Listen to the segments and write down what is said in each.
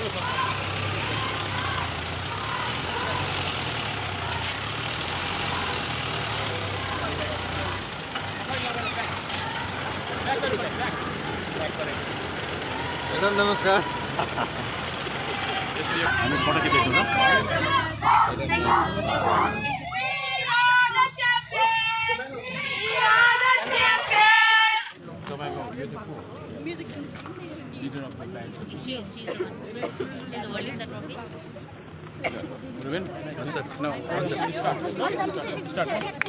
नमस्कार हामी फोटो खिच्दैछौँ She's holding the trophy. Ruben, answer. No, answer. Start.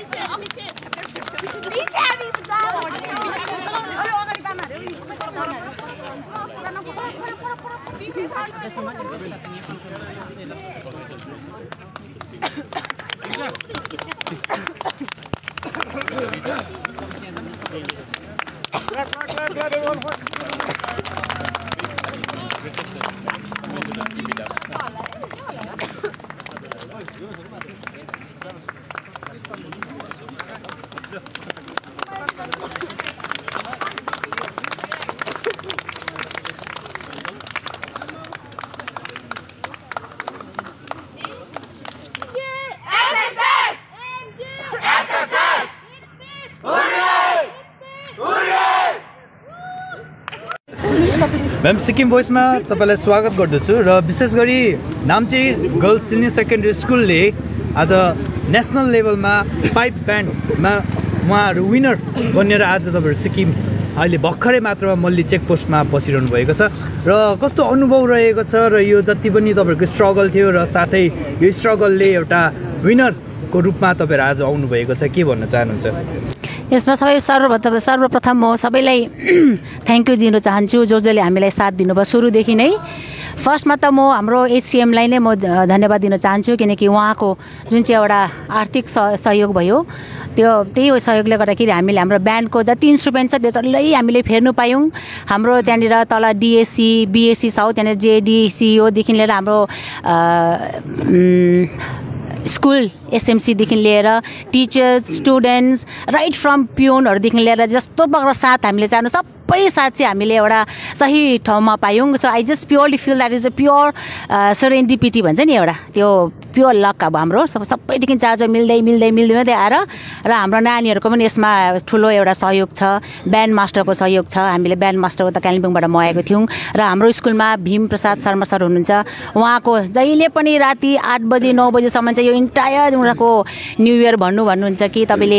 Ma'am Sikkim भोइसमा तपाईलाई स्वागत गर्दछु र विशेष गरी नाम्ची गर्ल्स सिनियर सेकेन्डरी स्कुलले आज नेसनल लेभलमा पाइप ब्यान्डमा उहाँहरू विनर बनेर आज तपाईहरु सिक्किम अहिले भर्खरै मात्रमा मल्ली चेकपोस्टमा बसिरहनु भएको छ र कस्तो अनुभव रहेको छ र यो जति पनि तपाईहरुको स्ट्रगल थियो र साथै यो स्ट्रगलले एउटा विनरको रूपमा तपाईहरु आज आउनु भएको छ के भन्न चाहनुहुन्छ यसमा सर्वप्रथम म सबैलाई थ्याङ्क यू दिन चाहन्छु जसले हामीलाई साथ दिनुभयो सुरुदेखि नै फर्स्टमा त म हाम्रो एचसीएमलाई नै म धन्यवाद दिन चाहन्छु किनकि उहाँको जुन चाहिँ एउटा आर्थिक सहयोग भयो त्यही सहयोगले गर्दाखेरि हामीले हाम्रो ब्यान्डको जति इन्स्ट्रुमेन्ट छ त्यो डल्लै हामीले फेर्नु पायौँ हाम्रो त्यहाँनिर तल डिएससी बिएससी छ त्यहाँनिर जेडिसिओदेखि लिएर हाम्रो स्कुल एसएमसीदेखि लिएर टिचर्स स्टुडेन्ट्स राइट फ्रम पियोनहरूदेखि लिएर जस्तो प्रकारको साथ हामीले चाहनु सबै साथ चाहिँ हामीले एउटा सही ठाउँमा पायौँ so I just purely feel that is a pure serendipity भन्छ नि एउटा त्यो प्योर लक अब हाम्रो सबैदेखि चार्ज मिल्दै आएर र हाम्रो नानीहरूको पनि यसमा ठुलो एउटा सहयोग छ ब्यान्ड मास्टरको सहयोग छ हामीले ब्यान्ड मास्टरको त कालिम्पोङबाट मगाएको थियौँ र हाम्रो स्कुलमा भीम प्रसाद शर्मा सर हुनुहुन्छ उहाँको जहिले पनि राति 8 बजे 9 बजेसम्म चाहिँ यो इन्टायर उनीहरूको न्यू इयर भन्नुहुन्छ कि तपाईँले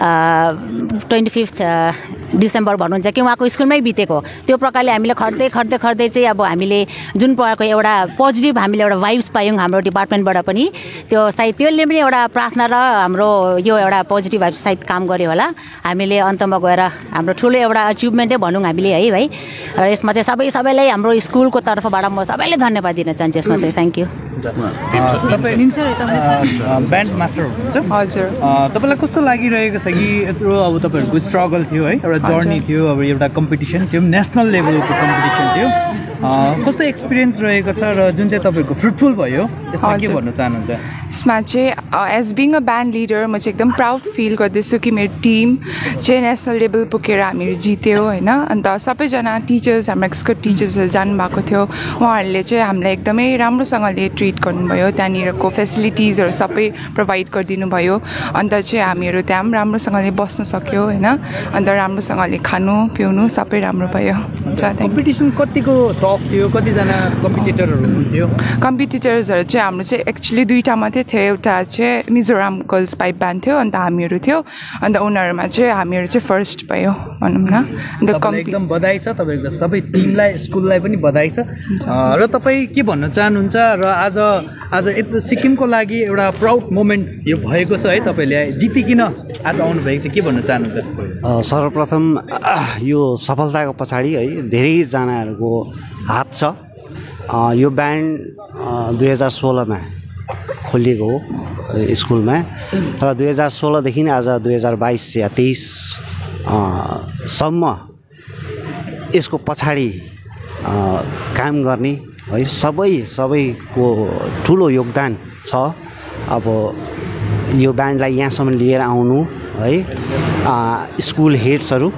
25 डिसेम्बर भन्नुहुन्छ कि उहाँको स्कुलमै बितेको त्यो प्रकारले हामीले खट्दै चाहिँ अब हामीले जुन प्रकारको एउटा पोजिटिभ हामीले एउटा भाइब्स पायौँ हाम्रो डिपार्टमेन्टबाट पनि त्यो सायद त्यसले पनि एउटा प्रार्थना र हाम्रो यो एउटा पोजिटिभ भाइब्स सायद काम गर्यो होला हामीले अन्तमा गएर हाम्रो ठुलो एउटा अचिभमेन्टै भनौँ हामीले है भाइ र यसमा चाहिँ सबैलाई हाम्रो स्कुलको तर्फबाट म सबैलाई धन्यवाद दिन चाहन्छु यसमा चाहिँ थ्याङ्क यू ब्यान्ड मास्टर हुनुहुन्छ हजुर तपाईँलाई कस्तो लागिरहेको छ कि यत्रो अब तपाईँहरूको स्ट्रगल थियो है एउटा जर्नी थियो अब एउटा कम्पिटिसन थियो नेसनल लेभलको कम्पिटिसन थियो कस्तो एक्सपिरियन्स रहेको छ र जुन चाहिँ तपाईँहरूको फ्रुटफुल भयो यसमा के भन्न चाहनुहुन्छ यसमा चाहिँ as being a band leader म चाहिँ एकदम प्राउड फिल गर्दैछु कि मेरो टिम चाहिँ नेसनल लेभल पुगेर हामीहरू जित्यो होइन अन्त सबैजना टिचर्स हाम्रो एक्सको टिचर्सहरू जानुभएको थियो उहाँहरूले चाहिँ हामीलाई एकदमै राम्रोसँगले ट्रिट गर्नुभयो त्यहाँनिरको फेसिलिटिजहरू सबै प्रोभाइड गरिदिनु भयो अन्त चाहिँ हामीहरू त्यहाँ पनि राम्रोसँगले बस्न सक्यो होइन अन्त राम्रोसँगले खानु पिउनु सबै राम्रो भयो कम्पिटिसन कतिको टफ थियो कतिजना कम्पिटिटरहरू हुनुहुन्थ्यो कम्पिटिटर्सहरू चाहिँ हाम्रो चाहिँ एक्चुली दुईवटा मात्रै थियो एउटा चाहिँ मिजोराम गर्ल्स पाइप ब्यान्ड थियो अन्त हामीहरू थियो अन्त उनीहरूमा चाहिँ हामीहरू चाहिँ फर्स्ट भयो भनौँ न अन्त एकदम बधाई छ तपाईँको सबै टिमलाई स्कुललाई पनि बधाई छ र तपाईँ के भन्न चाहनुहुन्छ र आज सिक्किमको लागि एउटा प्राउड मोमेन्ट यो भएको छ है तपाईँले जितिकिन आज आउनुभएको छ के भन्न चाहनुहुन्छ सर्वप्रथम यो सफलताको पछाडि है धेरैजनाहरूको हात छ यो ब्यान्ड 2016मा खोलिएको हो स्कुलमा र 2016देखि आज 2022 या 23 सम्म यसको पछाडि काम गर्ने है सबैको ठुलो योगदान छ अब यो ब्यान्डलाई यहाँसम्म लिएर आउनु है स्कुल हेड्सहरू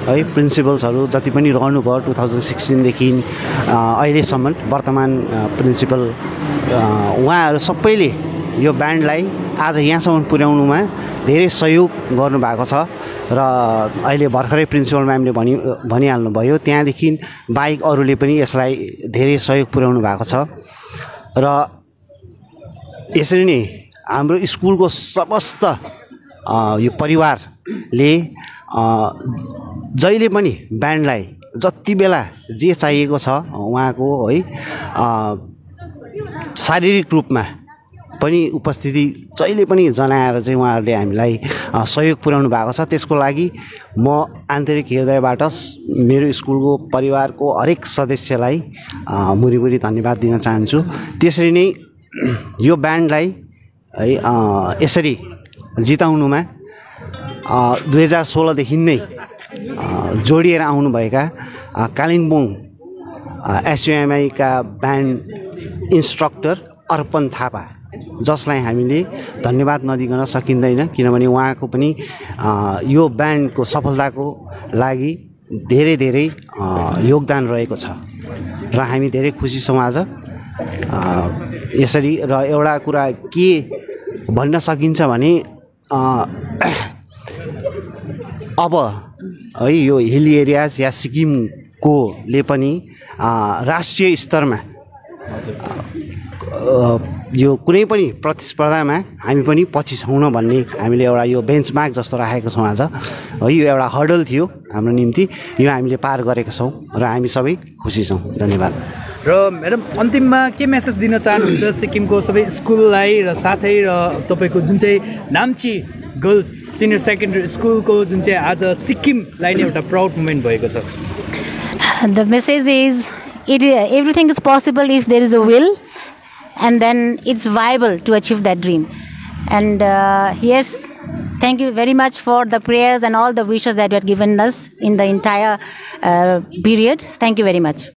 है प्रिन्सिपल्सहरू जति पनि रहनुभयो 2016 देखि अहिलेसम्म वर्तमान प्रिन्सिपल उहाँहरू सबैले यो ब्यान्डलाई आज यहाँसम्म पुर्याउनुमा धेरै सहयोग गर्नुभएको छ र अहिले भर्खरै प्रिन्सिपल म्यामले भनिहाल्नुभयो त्यहाँदेखि बाहेक अरूले पनि यसलाई धेरै सहयोग पुर्याउनु भएको छ र यसरी नै हाम्रो स्कुलको समस्त यो परिवारले जहिले पनि ब्यान्डलाई जति बेला जे चाहिएको छ उहाँको है शारीरिक रूपमा पनि उपस्थिति जहिले पनि जनाएर चाहिँ उहाँहरूले हामीलाई सहयोग पुर्याउनु भएको छ। त्यसको लागि म आन्तरिक हृदयबाट मेरो स्कुलको परिवारको हरेक सदस्यलाई मुरीमुरी धन्यवाद दिन चाहन्छु। त्यसरी नै यो ब्यान्डलाई है यसरी जिताउनुमा 2016 देखि नै जोडिएर आउनुभएका कालिम्पोङ एसयुएमआई का ब्यान्ड इन्स्ट्रक्टर अर्पण थापा जसलाई हामीले धन्यवाद नदिन सकिँदैन किनभने उहाँको पनि यो ब्यान्डको सफलताको लागि धेरै धेरै योगदान रहेको छ र हामी धेरै खुसी छौँ आज यसरी। र एउटा कुरा के भन्न सकिन्छ भने अब है यो हिली एरियाज या सिक्किमकोले पनि राष्ट्रिय स्तरमा यो कुनै पनि प्रतिस्पर्धामा हामी पनि पछि छौँ भन्ने हामीले एउटा यो बेन्चमार्क जस्तो राखेको छौँ आज है। यो एउटा हर्डल थियो हाम्रो निम्ति, यो हामीले पार गरेका छौँ र हामी सबै खुसी छौँ। धन्यवाद। र म्याडम अन्तिममा के मेसेज दिन चाहनुहुन्छ सिक्किमको सबै स्कुललाई र साथै र तपाईँको जुन चाहिँ नाम्ची गर्ल्स सिनियर सेकेन्डरी स्कुलको जुन चाहिँ आज सिक्किमलाई नै एउटा प्राउड मोमेन्ट भएको छ? The message is everything is possible if there is a will, and then it's viable to achieve that dream. And yes, thank you very much for the prayers and all the wishes that you have given us in the entire period. Thank you very much.